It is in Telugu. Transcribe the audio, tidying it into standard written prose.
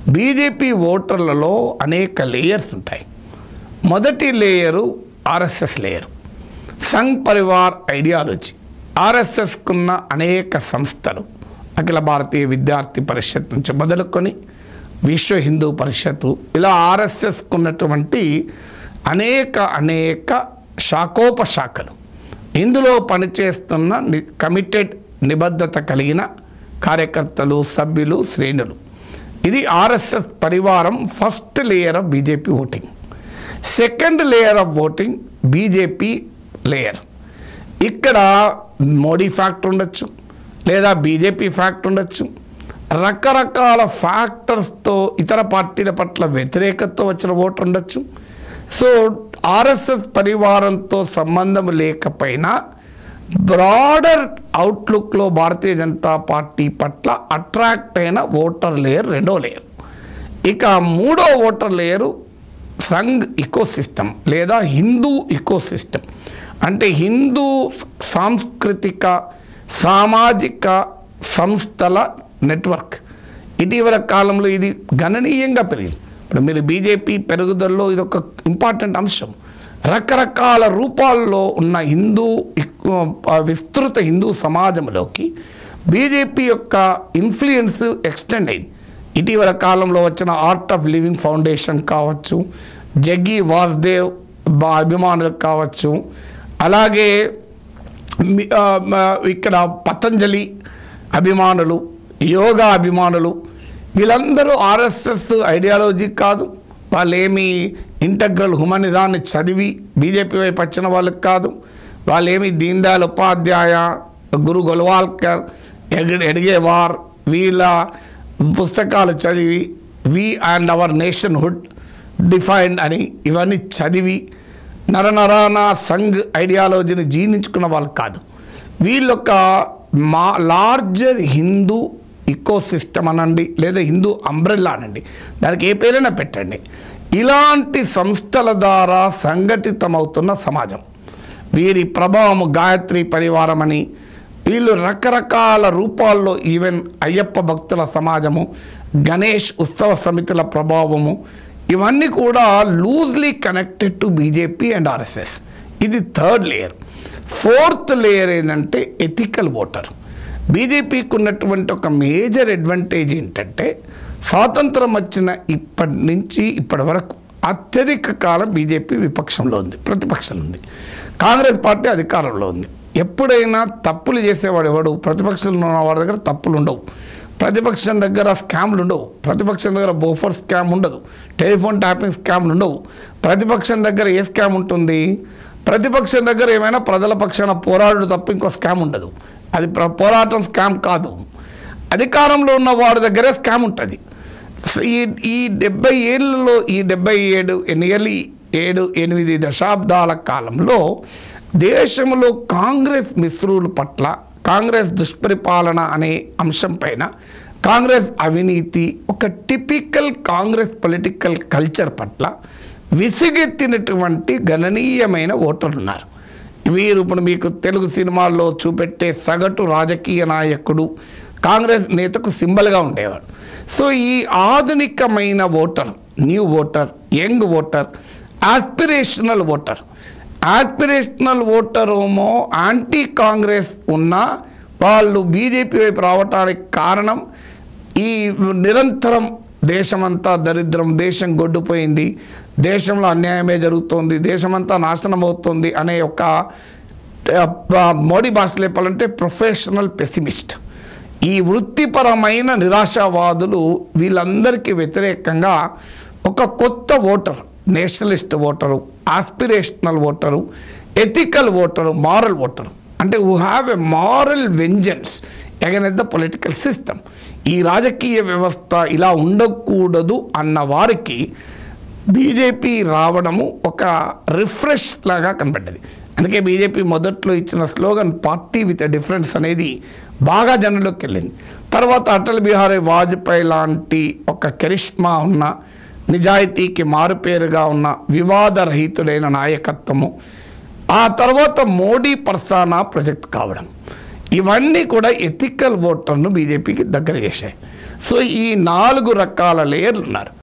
బీజేపీ ఓటర్లలో అనేక లేయర్స్ ఉంటాయి. మొదటి layer RSS layer, Sangh Parivar ideology. ఆర్ఎస్ఎస్కున్న అనేక సంస్థలు, అఖిల భారతీయ విద్యార్థి పరిషత్ నుంచి మొదలుకొని విశ్వ హిందూ పరిషత్తు, ఇలా ఆర్ఎస్ఎస్కున్నటువంటి అనేక శాఖోపశాఖలు, ఇందులో పనిచేస్తున్న కమిటెడ్ నిబద్ధత కలిగిన కార్యకర్తలు, సభ్యులు, శ్రేణులు. ఇది ఆర్ఎస్ఎస్ పరివారం first layer of BJP voting. Second layer of voting BJP layer. ఇక్కడ మోడీ ఫ్యాక్ట్ ఉండొచ్చు, లేదా బీజేపీ ఫ్యాక్ట్ ఉండొచ్చు. రకరకాల ఫ్యాక్టర్స్తో ఇతర పార్టీల పట్ల వ్యతిరేకతతో వచ్చిన ఓటు ఉండొచ్చు. సో ఆర్ఎస్ఎస్ పరివారంతో సంబంధం లేకపోయినా బ్రాడర్ అవుట్లుక్లో భారతీయ జనతా పార్టీ పట్ల అట్రాక్ట్ అయిన ఓటర్ లేయర్ రెండో లేయర్. ఇక మూడో ఓటర్ లేయరు సంఘ్ ఇకోసిస్టమ్ లేదా హిందూ ఇకోసిస్టమ్. అంటే హిందూ సాంస్కృతిక సామాజిక సంస్థల నెట్వర్క్. ఇటీవల కాలంలో ఇది గణనీయంగా పెరిగింది. ఇప్పుడు మీరు బీజేపీ పెరుగుదలలో ఇది ఒక ఇంపార్టెంట్ అంశం. రకరకాల రూపాల్లో ఉన్న విస్తృత హిందూ సమాజంలోకి బీజేపీ యొక్క ఇన్ఫ్లుయెన్స్ ఎక్స్టెండ్ అయింది. ఇటీవల కాలంలో వచ్చిన ఆర్ట్ ఆఫ్ లివింగ్ ఫౌండేషన్ కావచ్చు, జగ్గి వాసుదేవ్ అభిమానులు కావచ్చు, అలాగే ఇక్కడ పతంజలి అభిమానులు, యోగా అభిమానులు, వీళ్ళందరూ ఆర్ఎస్ఎస్ ఐడియాలజీ కాదు. వాళ్ళేమి ఇంటగ్రల్ హ్యూమనిజాన్ని చదివి బీజేపీ వైపు వచ్చిన వాళ్ళకి కాదు. వాళ్ళేమి దీన్ దయాళ్ ఉపాధ్యాయ, గురు గోల్వాల్కర్, ఎడ్గేవార్ వీళ్ళ పుస్తకాలు చదివి we and our nationhood defined అని ఇవన్నీ చదివి నరనరాన సంఘ్ ఐడియాలజీని జీర్ణించుకున్న వాళ్ళు కాదు. వీళ్ళొక లార్జర్ హిందూ ఇకోసిస్టమ్ అనండి, లేదా హిందూ అంబ్రెల్లా అనండి, దానికి ఏ పేరైనా పెట్టండి, ఇలాంటి సంస్థల ద్వారా సంఘటితమవుతున్న సమాజం. వీరి ప్రభావం గాయత్రి పరివారం అని, వీళ్ళు రకరకాల రూపాల్లో, ఈవెన్ అయ్యప్ప భక్తుల సమాజము, గణేష్ ఉత్సవ సమితుల ప్రభావము, ఇవన్నీ కూడా loosely connected to BJP and RSS. ఇది థర్డ్ లేయర్. ఫోర్త్ లేయర్ ఏంటంటే ఎథికల్ ఓటర్. బీజేపీకి ఉన్నటువంటి ఒక మేజర్ అడ్వాంటేజ్ ఏంటంటే స్వాతంత్రం వచ్చిన ఇప్పటి నుంచి ఇప్పటి వరకు అత్యధిక కాలం బీజేపీ విపక్షంలో ఉంది, ప్రతిపక్షంలో ఉంది. కాంగ్రెస్ పార్టీ అధికారంలో ఉంది. ఎప్పుడైనా తప్పులు చేసేవాడు ఎవడు? ప్రతిపక్షంలో ఉన్న వాడి దగ్గర తప్పులు ఉండవు, ప్రతిపక్షం దగ్గర స్కామ్లు ఉండవు, ప్రతిపక్షం దగ్గర బోఫర్ స్కామ్ ఉండదు, టెలిఫోన్ ట్యాపింగ్ స్కామ్లు ఉండవు. ప్రతిపక్షం దగ్గర ఏ స్కామ్ ఉంటుంది? ప్రతిపక్షం దగ్గర ఏమైనా ప్రజల పక్షాన పోరాడు తప్ప ఇంకో స్కామ్ ఉండదు. అది పోరాటం స్కామ్ కాదు. అధికారంలో ఉన్న వాడి దగ్గరే స్కామ్ ఉంటుంది. ఈ 70 ఏళ్ళలో, ఈ 77 నియర్లీ 7-8 దశాబ్దాల కాలంలో దేశంలో కాంగ్రెస్ మిత్రుల పట్ల, కాంగ్రెస్ దుష్పరిపాలన అనే అంశం పైన, కాంగ్రెస్ అవినీతి, ఒక టిపికల్ కాంగ్రెస్ పొలిటికల్ కల్చర్ పట్ల విసిగెత్తినటువంటి గణనీయమైన ఓటర్లు ఉన్నారు. వీరు ఇప్పుడు మీకు తెలుగు సినిమాల్లో చూపెట్టే సగటు రాజకీయ నాయకుడు, కాంగ్రెస్ నేతకు సింబల్గా ఉండేవాడు. సో ఈ ఆధునికమైన voter, new voter, young voter, aspirational voter. Aspirational voter ఏమో యాంటీ కాంగ్రెస్ ఉన్న వాళ్ళు బీజేపీ వైపు రావటానికి కారణం ఈ నిరంతరం దేశమంతా దరిద్రం, దేశం గొడ్డుపోయింది, దేశంలో అన్యాయమే జరుగుతోంది, దేశమంతా నాశనం అవుతుంది అనే ఒక మోడీ భాషలో చెప్పాలంటే ప్రొఫెషనల్ పెసిమిస్ట్, ఈ వృత్తిపరమైన నిరాశావాదులు, వీళ్ళందరికీ వ్యతిరేకంగా ఒక కొత్త voter, nationalist voter, aspirational voter, ethical voter, moral voter, అంటే who have a moral vengeance against the political system. ఈ రాజకీయ వ్యవస్థ ఇలా ఉండకూడదు అన్న వారికి బీజేపీ రావడము ఒక రిఫ్రెష్ లాగా కనబడ్డది. అందుకే బీజేపీ మొదట్లో ఇచ్చిన slogan party with a difference అనేది బాగా జనంలోకి వెళ్ళింది. తర్వాత అటల్ బిహారీ వాజ్పేయి లాంటి ఒక కరిష్మా ఉన్న, నిజాయితీకి మారుపేరుగా ఉన్న వివాదరహితుడైన నాయకత్వము, ఆ తర్వాత మోడీ పర్సానా ప్రొజెక్ట్ కావడం, ఇవన్నీ కూడా ఎథికల్ ఓటర్ను బీజేపీకి దగ్గర చేశాయి. సో ఈ 4 రకాల లేయర్లు ఉన్నారు.